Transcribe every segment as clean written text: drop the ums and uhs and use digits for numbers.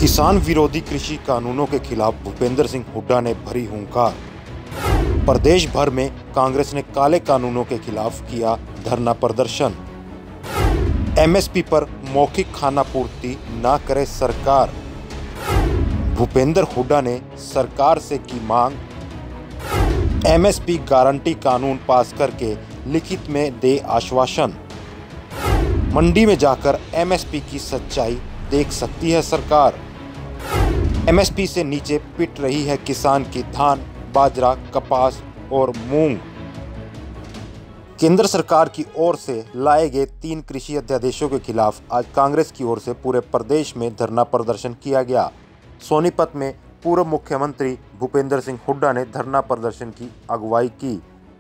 किसान विरोधी कृषि कानूनों के खिलाफ भूपेंद्र सिंह हुड्डा ने भरी हुंकार। प्रदेश भर में कांग्रेस ने काले कानूनों के खिलाफ किया धरना प्रदर्शन। एमएसपी पर मौखिक खानापूर्ति न करे सरकार। भूपेंद्र हुड्डा ने सरकार से की मांग। एमएसपी गारंटी कानून पास करके लिखित में दे आश्वासन। मंडी में जाकर एमएसपी की सच्चाई देख सकती है सरकार। एमएसपी से नीचे पिट रही है किसान की धान, बाजरा, कपास और मूंग। केंद्र सरकार की ओर से लाए गए 3 कृषि अध्यादेशों के खिलाफ आज कांग्रेस की ओर से पूरे प्रदेश में धरना प्रदर्शन किया गया। सोनीपत में पूर्व मुख्यमंत्री भूपेंद्र सिंह हुड्डा ने धरना प्रदर्शन की अगुवाई की।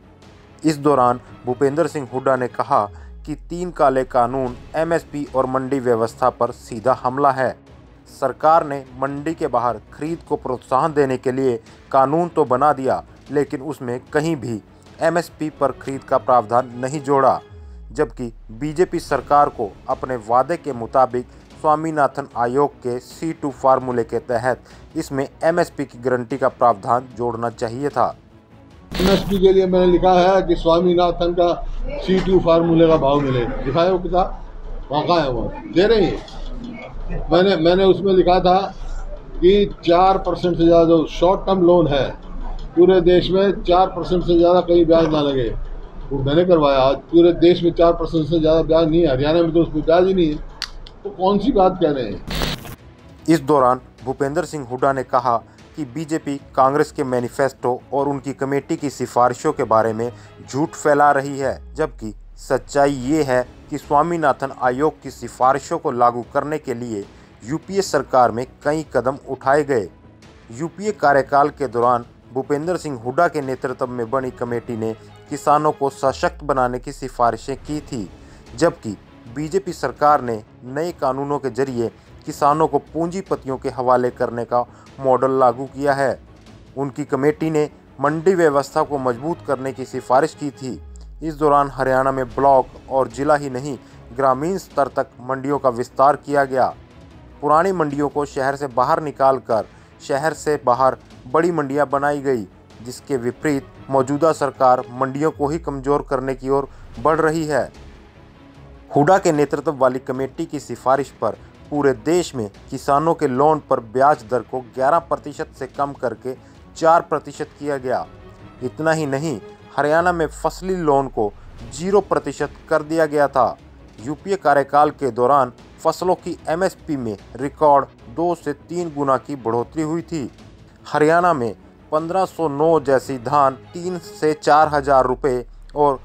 इस दौरान भूपेंद्र सिंह हुड्डा ने कहा कि 3 काले कानून एमएसपी और मंडी व्यवस्था पर सीधा हमला है। सरकार ने मंडी के बाहर खरीद को प्रोत्साहन देने के लिए कानून तो बना दिया, लेकिन उसमें कहीं भी एमएसपी पर खरीद का प्रावधान नहीं जोड़ा। जबकि बीजेपी सरकार को अपने वादे के मुताबिक स्वामीनाथन आयोग के C2 फार्मूले के तहत इसमें एमएसपी की गारंटी का प्रावधान जोड़ना चाहिए था। एमएसपी के लिए मैंने लिखा है कि स्वामीनाथन का C2 फार्मूले का भाव मिले। दिखाए वो किताब वहाँ का है, वो दे रही है। मैंने उसमें लिखा था कि 4% से ज़्यादा जो शॉर्ट टर्म लोन है पूरे देश में 4% से ज़्यादा कहीं ब्याज ना लगे, वो मैंने करवाया। आज पूरे देश में 4% से ज़्यादा ब्याज नहीं है। हरियाणा में तो उस पर ब्याज ही नहीं है, तो कौन सी बात कह रहे हैं। इस दौरान भूपेंद्र सिंह हुड्डा ने कहा कि बीजेपी कांग्रेस के मैनिफेस्टो और उनकी कमेटी की सिफारिशों के बारे में झूठ फैला रही है, जबकि सच्चाई ये है कि स्वामीनाथन आयोग की सिफारिशों को लागू करने के लिए यूपीए सरकार में कई कदम उठाए गए। यूपीए कार्यकाल के दौरान भूपेंद्र सिंह हुड्डा के नेतृत्व में बनी कमेटी ने किसानों को सशक्त बनाने की सिफारिशें की थी, जबकि बीजेपी सरकार ने नए कानूनों के जरिए किसानों को पूंजीपतियों के हवाले करने का मॉडल लागू किया है। उनकी कमेटी ने मंडी व्यवस्था को मजबूत करने की सिफारिश की थी। इस दौरान हरियाणा में ब्लॉक और जिला ही नहीं, ग्रामीण स्तर तक मंडियों का विस्तार किया गया। पुरानी मंडियों को शहर से बाहर निकालकर शहर से बाहर बड़ी मंडियां बनाई गई, जिसके विपरीत मौजूदा सरकार मंडियों को ही कमज़ोर करने की ओर बढ़ रही है। हुड्डा के नेतृत्व वाली कमेटी की सिफारिश पर पूरे देश में किसानों के लोन पर ब्याज दर को 11% से कम करके 4% किया गया। इतना ही नहीं, हरियाणा में फसली लोन को 0% कर दिया गया था। यूपीए कार्यकाल के दौरान फसलों की एमएसपी में रिकॉर्ड 2 से 3 गुना की बढ़ोतरी हुई थी। हरियाणा में 1509 जैसी धान 3 से 4 हज़ार रुपये और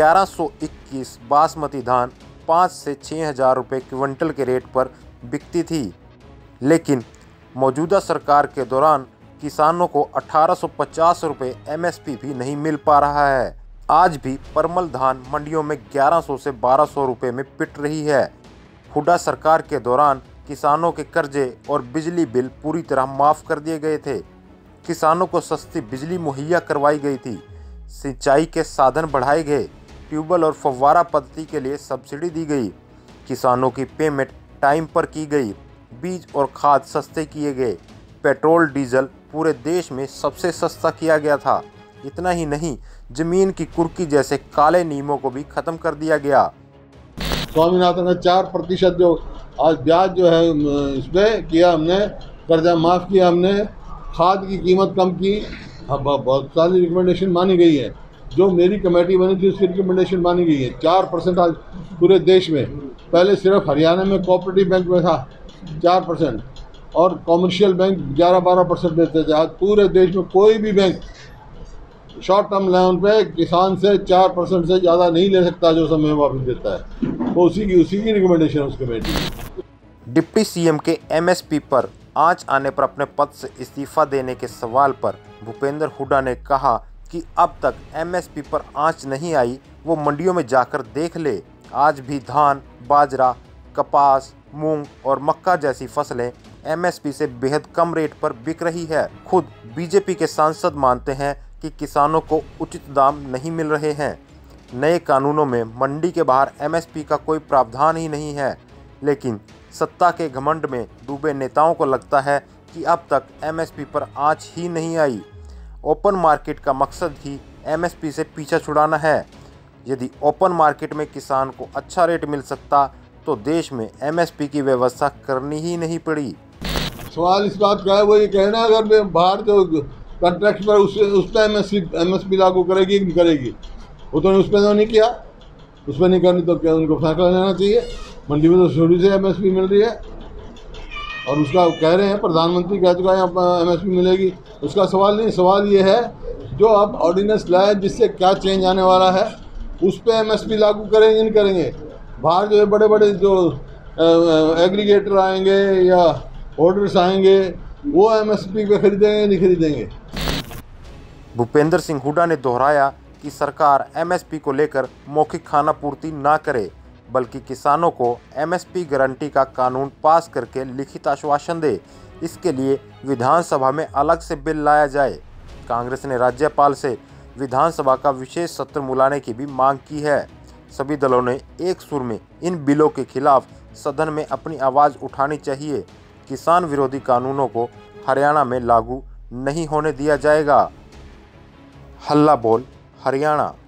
1121 बासमती धान 5 से 6 हज़ार रुपये क्विंटल के रेट पर बिकती थी। लेकिन मौजूदा सरकार के दौरान किसानों को 1850 रुपये एमएसपी भी नहीं मिल पा रहा है। आज भी परमल धान मंडियों में 1100 से 1200 रुपये में पिट रही है। हुड्डा सरकार के दौरान किसानों के कर्जे और बिजली बिल पूरी तरह माफ़ कर दिए गए थे। किसानों को सस्ती बिजली मुहैया करवाई गई थी। सिंचाई के साधन बढ़ाए गए। ट्यूबवेल और फव्वारा पद्धति के लिए सब्सिडी दी गई। किसानों की पेमेंट टाइम पर की गई। बीज और खाद सस्ते किए गए। पेट्रोल डीजल पूरे देश में सबसे सस्ता किया गया था। इतना ही नहीं, जमीन की कुर्की जैसे काले नियमों को भी खत्म कर दिया गया। स्वामीनाथन का 4% जो आज ब्याज जो है इस पर किया हमने, कर्जा माफ़ किया हमने, खाद की कीमत कम की। अब बहुत सारी रिकमेंडेशन मानी गई है। जो मेरी कमेटी बनी थी उसकी रिकमेंडेशन मानी गई है। 4% आज पूरे देश में। पहले सिर्फ हरियाणा में कोऑपरेटिव बैंक में था 4% और कॉमर्शियल बैंक 11-12% देते थे। आज पूरे देश में कोई भी बैंक शॉर्ट टर्म लोन पे किसान से 4% से ज़्यादा नहीं ले सकता, जो समय वापस देता है। तो उसी की रिकमेंडेशन उस कमेटी की। डिप्टी सीएम के एमएसपी पर आंच आने पर अपने पद से इस्तीफा देने के सवाल पर भूपेंद्र हुड्डा ने कहा कि अब तक एमएसपी पर आंच नहीं आई, वो मंडियों में जाकर देख ले। आज भी धान, बाजरा, कपास, मूंग और मक्का जैसी फसलें एमएसपी से बेहद कम रेट पर बिक रही है। खुद बीजेपी के सांसद मानते हैं कि किसानों को उचित दाम नहीं मिल रहे हैं। नए कानूनों में मंडी के बाहर एमएसपी का कोई प्रावधान ही नहीं है, लेकिन सत्ता के घमंड में डूबे नेताओं को लगता है कि अब तक एमएसपी पर आंच ही नहीं आई। ओपन मार्केट का मकसद ही एमएसपी से पीछा छुड़ाना है। यदि ओपन मार्केट में किसान को अच्छा रेट मिल सकता तो देश में एमएसपी की व्यवस्था करनी ही नहीं पड़ी। सवाल इस बात का है, वो ये कहना अगर बाहर जो कॉन्ट्रैक्ट पर उस पर एमएसपी लागू करेगी कि नहीं करेगी, वो तो उस पर तो नहीं किया। उस पर नहीं करनी तो क्या उनको फैसला लेना चाहिए। मंडी में तो शुरू से एमएसपी मिल रही है और उसका कह रहे हैं प्रधानमंत्री कह चुका है एमएसपी मिलेगी। उसका सवाल नहीं, सवाल ये है जो अब ऑर्डिनेंस लाए जिससे क्या चेंज आने वाला है उस पर एमएसपी लागू करेंगे नहीं करेंगे। बाहर जो है बड़े बड़े जो एग्रीगेटर आएंगे या ऑर्डर्स आएंगे वो एमएसपी पे खरीदेंगे नहीं खरीदेंगे। भूपेंद्र सिंह हुड्डा ने दोहराया कि सरकार एमएसपी को लेकर मौखिक खाना पूर्ति ना करे बल्कि किसानों को एमएसपी गारंटी का कानून पास करके लिखित आश्वासन दे। इसके लिए विधानसभा में अलग से बिल लाया जाए। कांग्रेस ने राज्यपाल से विधानसभा का विशेष सत्र बुलाने की भी मांग की है। सभी दलों ने एक सुर में इन बिलों के खिलाफ सदन में अपनी आवाज़ उठानी चाहिए। किसान विरोधी कानूनों को हरियाणा में लागू नहीं होने दिया जाएगा। हल्ला बोल हरियाणा।